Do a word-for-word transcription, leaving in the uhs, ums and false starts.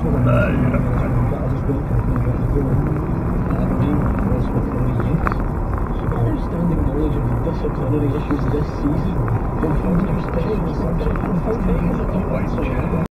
Understanding knowledge of the disciplinary issues this season will foster staying subject for four days.